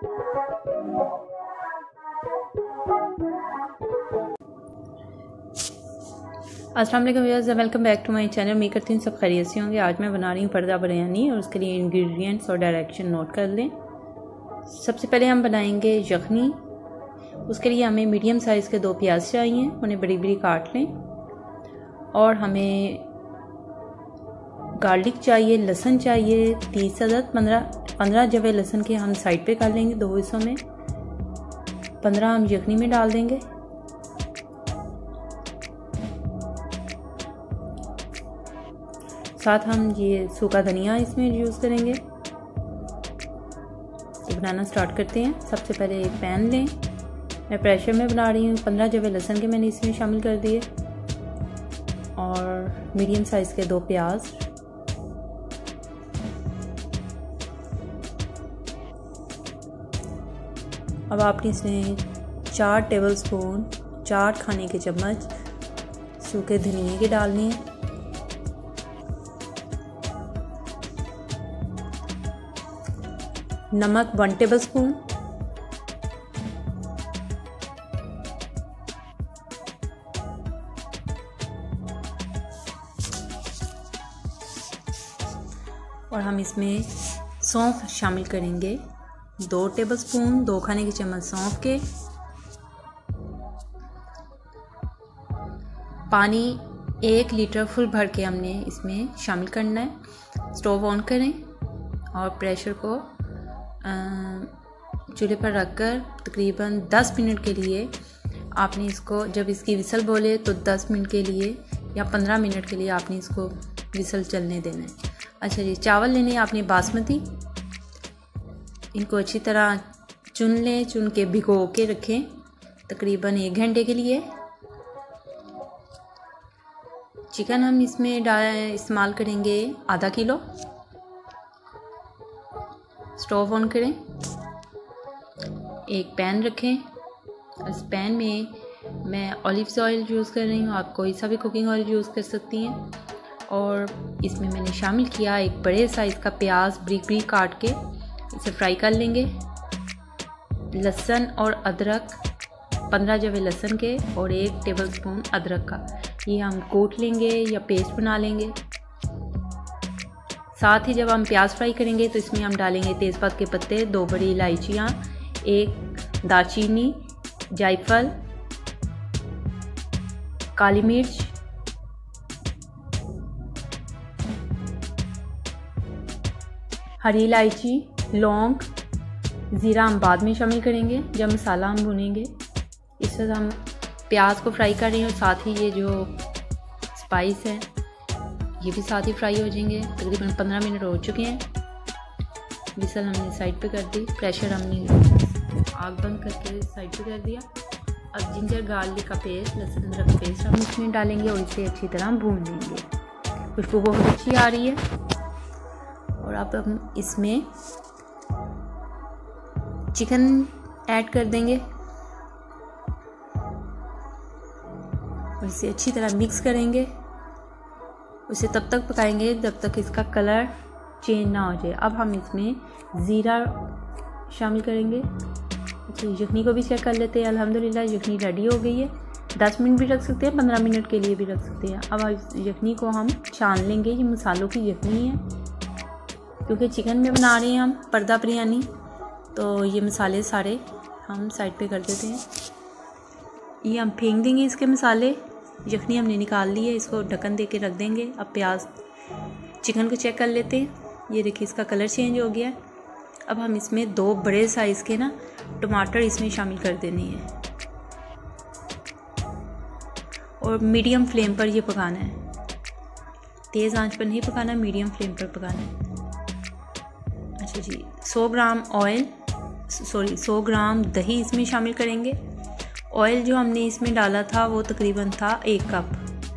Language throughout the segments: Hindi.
अस्सलाम वालेकुम viewers, welcome back to my channel. उम्मीद करती हूँ सब खैरियत से होंगे। आज मैं बना रही हूँ पर्दा बिरयानी और उसके लिए इंग्रेडिएंट्स और डायरेक्शन नोट कर लें। सबसे पहले हम बनाएंगे यखनी। उसके लिए हमें मीडियम साइज़ के 2 प्याज चाहिए, उन्हें बड़ी बड़ी काट लें। और हमें गार्लिक चाहिए, लहसुन चाहिए 30 अदद। 15 जवे लहसुन के हम साइड पे कर लेंगे 2 हिस्सों में। 15 हम यखनी में डाल देंगे। साथ हम ये सूखा धनिया इसमें यूज़ करेंगे। तो बनाना स्टार्ट करते हैं। सबसे पहले एक पैन लें। मैं प्रेशर में बना रही हूँ। 15 जवे लहसुन के मैंने इसमें शामिल कर दिए और मीडियम साइज़ के 2 प्याज। अब आपने इसमें 4 टेबलस्पून 4 खाने के चम्मच सूखे धनिए के डालने हैं। नमक 1 टेबलस्पून। और हम इसमें सौंफ शामिल करेंगे 2 टेबलस्पून, 2 खाने के चम्मच सौंफ के। पानी 1 लीटर फुल भर के हमने इसमें शामिल करना है। स्टोव ऑन करें और प्रेशर को चूल्हे पर रखकर तकरीबन 10 मिनट के लिए आपने इसको, जब इसकी विसल बोले तो 10 मिनट के लिए या 15 मिनट के लिए आपने इसको विसल चलने देना है। अच्छा जी, चावल लेने आपने बासमती। इनको अच्छी तरह चुन लें, चुन के भिगो के रखें तकरीबन 1 घंटे के लिए। चिकन हम इसमें इस्तेमाल करेंगे आधा किलो। स्टोव ऑन करें, एक पैन रखें। इस पैन में मैं ऑलिव ऑयल यूज़ कर रही हूँ, आप कोई सा भी कुकिंग ऑयल यूज़ कर सकती हैं। और इसमें मैंने शामिल किया एक बड़े साइज़ का प्याज ब्रिक ब्रिक काट के, इसे फ्राई कर लेंगे। लहसुन और अदरक 15 जवे लहसुन के और 1 टेबलस्पून अदरक का, ये हम कूट लेंगे या पेस्ट बना लेंगे। साथ ही जब हम प्याज फ्राई करेंगे तो इसमें हम डालेंगे तेज़पात के पत्ते, 2 बड़ी इलायचियाँ, 1 दालचीनी, जायफल, काली मिर्च, हरी इलायची, लौंग, ज़ीरा हम बाद में शामिल करेंगे जब मसाला हम भुनेंगे। इस तरह हम प्याज को फ्राई कर रहे हैं और साथ ही ये जो स्पाइस है ये भी साथ ही फ्राई हो जाएंगे। तकरीबन 15 मिनट हो चुके हैं। विसल हमने साइड पे कर दी, प्रेशर हमने आग बंद करके साइड पे कर दिया। अब जिंजर गार्लिक का पेस्ट, लहसुन अदरक का पेस्ट हम इसमें डालेंगे और इसे अच्छी तरह भून लेंगे। खुशबू बहुत अच्छी आ रही है। और अब हम इसमें चिकन ऐड कर देंगे और इसे अच्छी तरह मिक्स करेंगे। उसे तब तक पकाएंगे जब तक इसका कलर चेंज ना हो जाए। अब हम इसमें ज़ीरा शामिल करेंगे। अच्छा, यखनी को भी चेक कर लेते हैं। अल्हम्दुलिल्लाह यखनी रेडी हो गई है। 10 मिनट भी रख सकते हैं, 15 मिनट के लिए भी रख सकते हैं। अब यखनी को हम छान लेंगे। ये मसालों की यखनी है, क्योंकि चिकन में बना रहे हैं हम पर्दा बिरयानी, तो ये मसाले सारे हम साइड पे कर देते हैं। ये हम फेंक देंगे इसके मसाले। यखनी हमने निकाल ली है, इसको ढक्कन दे के रख देंगे। अब प्याज चिकन को चेक कर लेते हैं। ये देखिए इसका कलर चेंज हो गया है। अब हम इसमें 2 बड़े साइज़ के टमाटर इसमें शामिल कर देने हैं और मीडियम फ्लेम पर ये पकाना है। तेज़ आंच पर नहीं पकाना, मीडियम फ्लेम पर पकाना है। अच्छा जी, 100 ग्राम दही इसमें शामिल करेंगे। ऑयल जो हमने इसमें डाला था वो तकरीबन था 1 कप।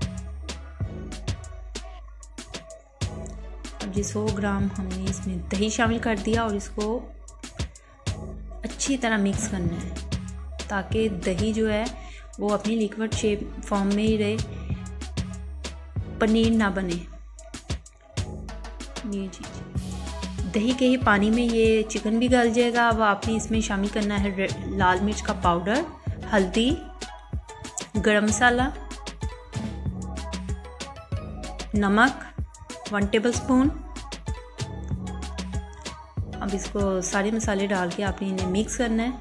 अब ये 100 ग्राम हमने इसमें दही शामिल कर दिया और इसको अच्छी तरह मिक्स करना है ताकि दही जो है वो अपनी लिक्विड शेप फॉर्म में ही रहे, पनीर ना बने। ये जी दही के ही पानी में ये चिकन भी गल जाएगा। अब आपने इसमें शामिल करना है लाल मिर्च का पाउडर, हल्दी, गरम मसाला, नमक 1 टेबलस्पून। अब इसको सारे मसाले डाल के आपने इन्हें मिक्स करना है।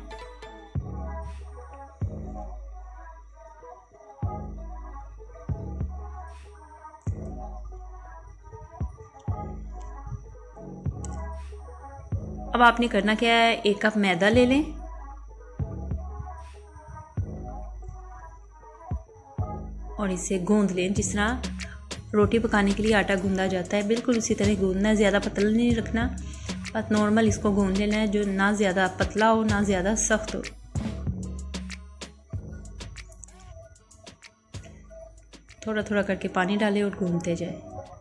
अब आपने करना क्या है, 1 कप मैदा ले लें और इसे गूंद लें। जिस तरह रोटी पकाने के लिए आटा गूंदा जाता है, बिल्कुल उसी तरह गूंदना है। ज़्यादा पतला नहीं रखना, बस नॉर्मल इसको गूंद लेना है, जो ना ज़्यादा पतला हो ना ज़्यादा सख्त हो। थोड़ा थोड़ा करके पानी डालें और गूंदते जाए।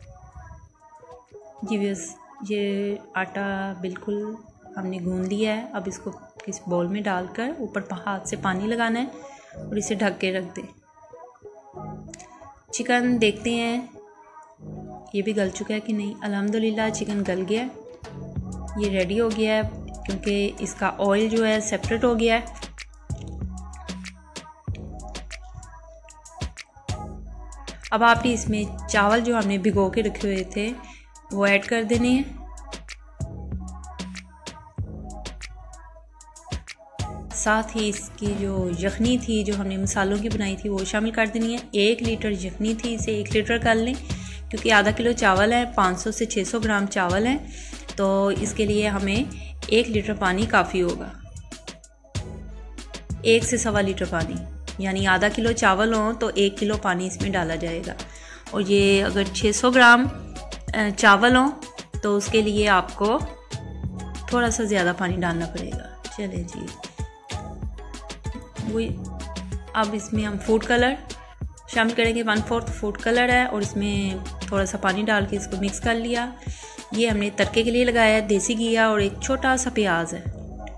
जी बस ये आटा बिल्कुल हमने गूंद लिया है। अब इसको किस बाउल में डालकर ऊपर हाथ से पानी लगाना है और इसे ढक के रख दें। चिकन देखते हैं ये भी गल चुका है कि नहीं। अल्हम्दुलिल्लाह चिकन गल गया, ये रेडी हो गया है क्योंकि इसका ऑयल जो है सेपरेट हो गया है। अब आपने इसमें चावल जो हमने भिगो के रखे हुए थे वो ऐड कर देने हैं। साथ ही इसकी जो यखनी थी जो हमने मसालों की बनाई थी वो शामिल कर देनी है। 1 लीटर यखनी थी, इसे 1 लीटर कर लें क्योंकि आधा किलो चावल है, 500 से 600 ग्राम चावल है, तो इसके लिए हमें 1 लीटर पानी काफ़ी होगा। 1 से 1.25 लीटर पानी, यानी आधा किलो चावल हो तो 1 किलो पानी इसमें डाला जाएगा। और ये अगर 600 ग्राम चावल हो तो उसके लिए आपको थोड़ा सा ज़्यादा पानी डालना पड़ेगा। चलें जी, वही अब इसमें हम फूड कलर शामिल करेंगे। 1/4 फूड कलर है और इसमें थोड़ा सा पानी डाल के इसको मिक्स कर लिया। ये हमने तड़के के लिए लगाया है देसी घी और एक छोटा सा प्याज है।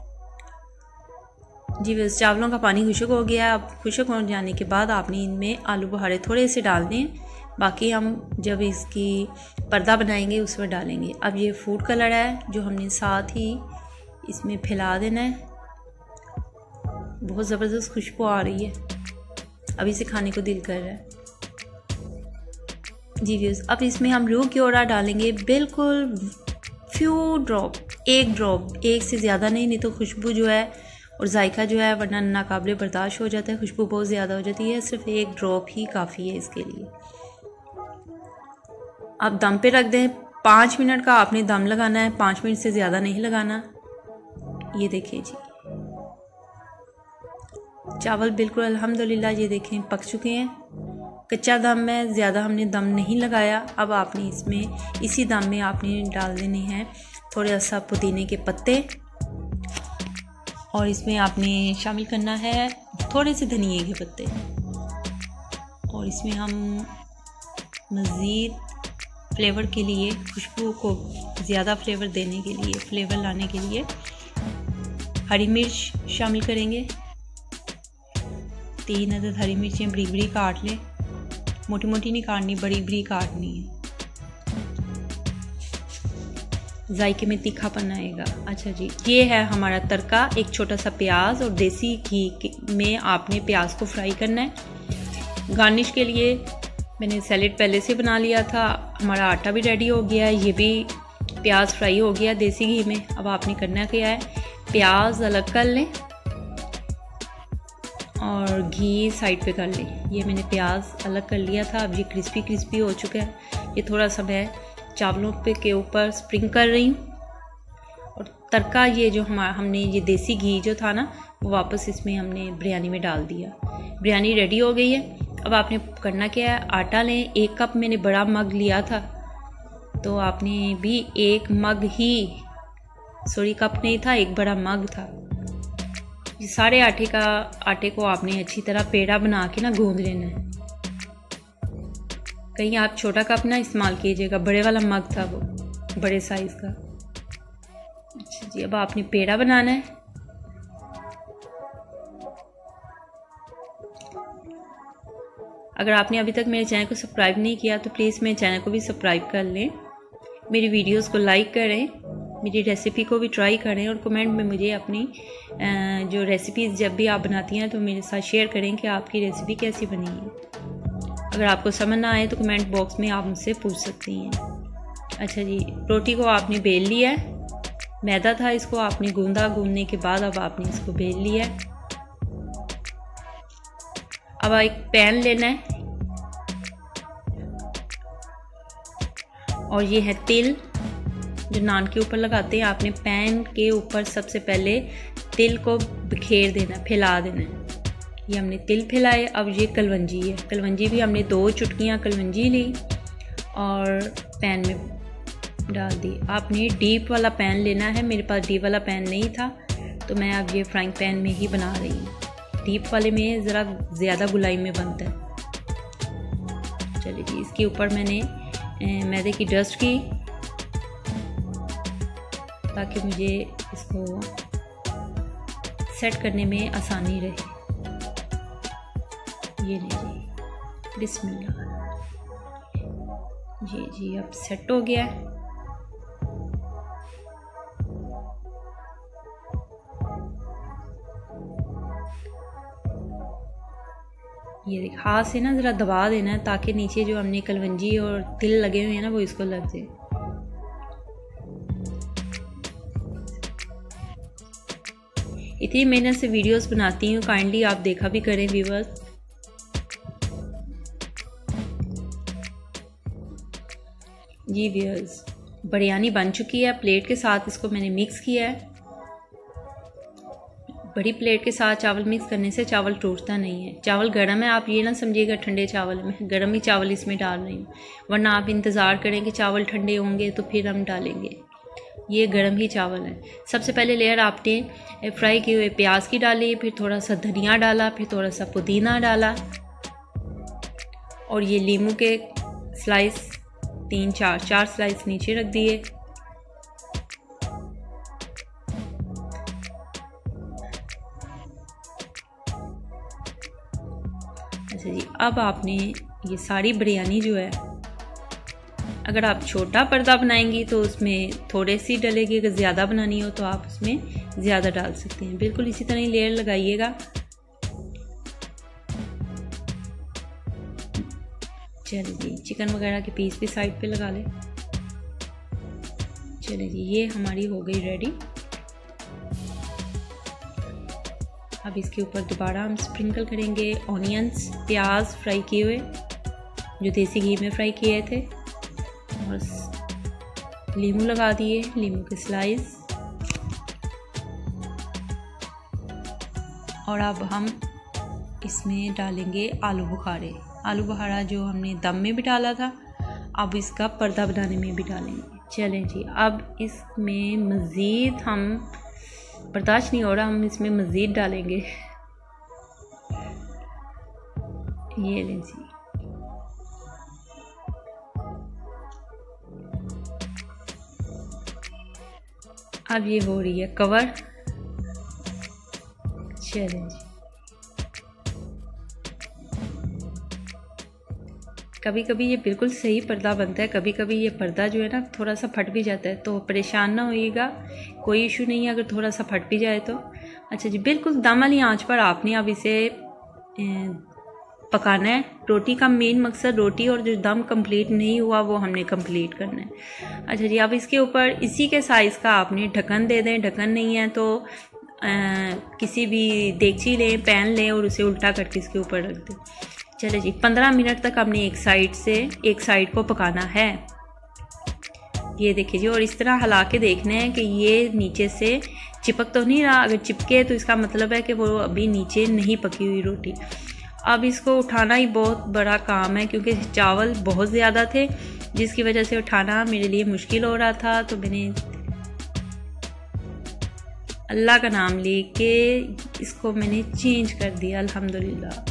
जी बस चावलों का पानी खुश्क हो गया। अब खुश्क हो जाने के बाद आपने इनमें आलू बुखारे थोड़े से डाल दें, बाकी हम जब इसकी पर्दा बनाएंगे उसमें डालेंगे। अब ये फूड कलर है जो हमने साथ ही इसमें फैला देना है। बहुत ज़बरदस्त खुशबू आ रही है, अभी से खाने को दिल कर रहा है। जी व्यूज़, अब इसमें हम रूह क्योरा डालेंगे, बिल्कुल फ्यू ड्रॉप, 1 ड्रॉप, 1 से ज़्यादा नहीं तो खुशबू जो है और जायका जो है वरना नाकाबिले बर्दाश्त हो जाता है, खुशबू बहुत ज़्यादा हो जाती है। सिर्फ 1 ड्रॉप ही काफ़ी है इसके लिए। आप दम पे रख दें, 5 मिनट का आपने दम लगाना है, 5 मिनट से ज़्यादा नहीं लगाना। ये देखिए जी चावल बिल्कुल अल्हम्दुलिल्लाह ये देखें पक चुके हैं। कच्चा दम है, ज़्यादा हमने दम नहीं लगाया। अब आपने इसमें इसी दम में आपने डाल देने हैं थोड़ा सा पुदीने के पत्ते और इसमें आपने शामिल करना है थोड़े से धनिए के पत्ते और इसमें हम मज़ीद फ्लेवर के लिए, खुशबू को ज़्यादा फ्लेवर देने के लिए, फ्लेवर लाने के लिए हरी मिर्च शामिल करेंगे। 3 अदद हरी मिर्चें बड़ी बड़ी काट लें, मोटी मोटी नहीं काटनी, बड़ी बड़ी काटनी है, जायके में तीखापन आएगा। अच्छा जी, ये है हमारा तड़का। एक छोटा सा प्याज और देसी घी में आपने प्याज को फ्राई करना है। गार्निश के लिए मैंने सैलेड पहले से बना लिया था। हमारा आटा भी रेडी हो गया है, ये भी प्याज फ्राई हो गया देसी घी में। अब आपने करना क्या है, प्याज अलग कर लें और घी साइड पे कर लें। ये मैंने प्याज अलग कर लिया था। अब ये क्रिस्पी क्रिस्पी हो चुका है। ये थोड़ा सा मैं चावलों पे के ऊपर स्प्रिंग कर रही हूँ और तड़का ये जो हमने ये देसी घी जो था ना वो वापस इसमें हमने बिरयानी में डाल दिया। बिरयानी रेडी हो गई है। अब आपने करना क्या है, आटा लें। 1 कप मैंने बड़ा मग लिया था तो आपने भी 1 मग ही, सॉरी कप नहीं था, 1 बड़ा मग था। ये सारे आटे को आपने अच्छी तरह पेड़ा बना के ना गूंद लेना है। कहीं आप छोटा कप ना इस्तेमाल कीजिएगा, बड़े वाला मग था वो, बड़े साइज़ का। अच्छा जी, अब आपने पेड़ा बनाना है। अगर आपने अभी तक मेरे चैनल को सब्सक्राइब नहीं किया तो प्लीज़ मेरे चैनल को भी सब्सक्राइब कर लें, मेरी वीडियोस को लाइक करें, मेरी रेसिपी को भी ट्राई करें और कमेंट में मुझे अपनी जो रेसिपीज़ जब भी आप बनाती हैं तो मेरे साथ शेयर करें कि आपकी रेसिपी कैसी बनी है। अगर आपको समझ ना आए तो कमेंट बॉक्स में आप मुझसे पूछ सकती हैं। अच्छा जी, रोटी को आपने बेल लिया है, मैदा था इसको आपने गूंदा, गूंदने के बाद अब आपने इसको बेल लिया है। अब एक पैन लेना है और ये है तिल जो नान के ऊपर लगाते हैं। आपने पैन के ऊपर सबसे पहले तिल को बिखेर देना, फैला देना है। ये हमने तिल फैलाए। अब ये कलवंजी है, कलवंजी भी हमने 2 चुटकियाँ कलवंजी ली और पैन में डाल दी। आपने डीप वाला पैन लेना है, मेरे पास डीप वाला पैन नहीं था तो मैं अब ये फ्राइंग पैन में ही बना रही हूँ। डीप वाले में ज़रा ज़्यादा गुलाई में बनता है। चलिए जी, इसके ऊपर मैंने मैदे की डस्ट की ताकि मुझे इसको सेट करने में आसानी रहे। ये लीजिए, बिस्मिल्लाह। जी अब सेट हो गया है। ये देख, हाथ से ना ज़रा दबा देना है ताकि नीचे जो हमने कलवंजी और तिल लगे हुए हैं ना वो इसको लग जाए। इतनी मेहनत से वीडियोस बनाती हूँ, काइंडली आप देखा भी करें व्यूअर्स। जी व्यूअर्स, बिरयानी बन चुकी है। प्लेट के साथ इसको मैंने मिक्स किया है। बड़ी प्लेट के साथ चावल मिक्स करने से चावल टूटता नहीं है। चावल गर्म है, आप ये ना समझिएगा ठंडे चावल में, गर्म ही चावल इसमें डाल रही हूँ, वरना आप इंतज़ार करें कि चावल ठंडे होंगे तो फिर हम डालेंगे। ये गर्म ही चावल है। सबसे पहले लेयर आपने फ्राई किए हुए प्याज की डाली, फिर थोड़ा सा धनिया डाला, फिर थोड़ा सा पुदीना डाला और ये लीमू के स्लाइस 4 स्लाइस नीचे रख दिए। अच्छा जी, अब आपने ये सारी बिरयानी जो है, अगर आप छोटा पर्दा बनाएंगी तो उसमें थोड़े सी डलेगी, अगर ज़्यादा बनानी हो तो आप उसमें ज़्यादा डाल सकते हैं। बिल्कुल इसी तरह ही लेयर लगाइएगा। चलिए जी, चिकन वगैरह के पीस भी साइड पे लगा लें। चलिए जी, ये हमारी हो गई रेडी। अब इसके ऊपर दोबारा हम स्प्रिंकल करेंगे ऑनियंस, प्याज फ्राई किए हुए जो देसी घी में फ्राई किए थे, और लीमू लगा दिए, लीमू के स्लाइस। और अब हम इसमें डालेंगे आलू बुखारे। आलू बुखारा जो हमने दम में भी डाला था, अब इसका पर्दा बनाने में भी डालेंगे। चलें जी, अब इसमें मज़ीद हम बर्दाश्त नहीं हो रहा, हम इसमें मज़ीद डालेंगे। ये लें जी, अब ये हो रही है कवर। चलें जी, कभी कभी ये बिल्कुल सही पर्दा बनता है, कभी कभी ये पर्दा जो है ना थोड़ा सा फट भी जाता है, तो परेशान ना होइएगा, कोई इशू नहीं है अगर थोड़ा सा फट भी जाए तो। अच्छा जी, बिल्कुल दम वाली आंच पर आपने अब इसे पकाना है। रोटी का मेन मकसद रोटी और जो दम कंप्लीट नहीं हुआ वो हमने कंप्लीट करना है। अच्छा जी, अब इसके ऊपर इसी के साइज़ का आपने ढक्कन दे दें। ढक्कन नहीं है तो किसी भी देगची लें, पैन लें और उसे उल्टा करके इसके ऊपर रख दें। चले जी, 15 मिनट तक हमने एक साइड को पकाना है। ये देखिए जी, और इस तरह हिला के देखना है कि ये नीचे से चिपक तो नहीं रहा। अगर चिपके तो इसका मतलब है कि वो अभी नीचे नहीं पकी हुई रोटी। अब इसको उठाना ही बहुत बड़ा काम है क्योंकि चावल बहुत ज़्यादा थे, जिसकी वजह से उठाना मेरे लिए मुश्किल हो रहा था। तो मैंने अल्लाह का नाम लेके इसको मैंने चेंज कर दिया, अल्हम्दुलिल्लाह।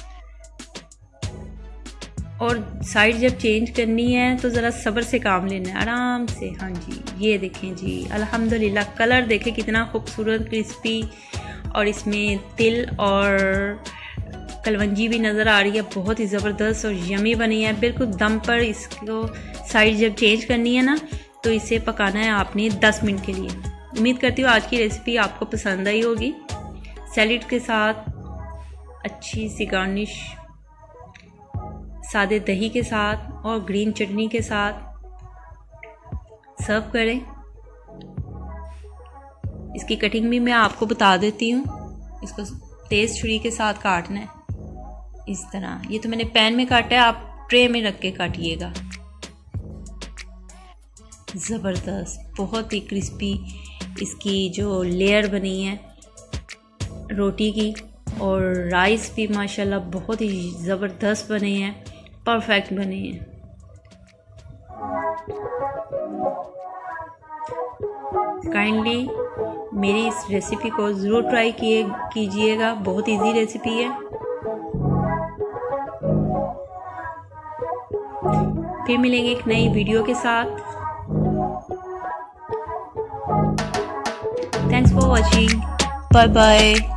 और साइड जब चेंज करनी है तो ज़रा सब्र से काम लेना है, आराम से। हाँ जी, ये देखें जी, अल्हम्दुलिल्लाह कलर देखें कितना खूबसूरत क्रिस्पी, और इसमें तिल और कलवंजी भी नज़र आ रही है, बहुत ही ज़बरदस्त और यमी बनी है। बिल्कुल दम पर इसको साइड जब चेंज करनी है ना तो इसे पकाना है आपने 10 मिनट के लिए। उम्मीद करती हूँ आज की रेसिपी आपको पसंद आई होगी। सैलेड के साथ अच्छी सी गार्निश सादे दही के साथ और ग्रीन चटनी के साथ सर्व करें। इसकी कटिंग भी मैं आपको बता देती हूँ। इसको तेज छुरी के साथ काटना है इस तरह। ये तो मैंने पैन में काटा है, आप ट्रे में रख के काटिएगा। ज़बरदस्त, बहुत ही क्रिस्पी इसकी जो लेयर बनी है रोटी की, और राइस भी माशाल्लाह बहुत ही ज़बरदस्त बने हैं, परफेक्ट बने हैं। काइंडली मेरी इस रेसिपी को ज़रूर ट्राई कीजिएगा, बहुत इजी रेसिपी है। फिर मिलेंगे एक नई वीडियो के साथ। Thanks for watching, bye bye.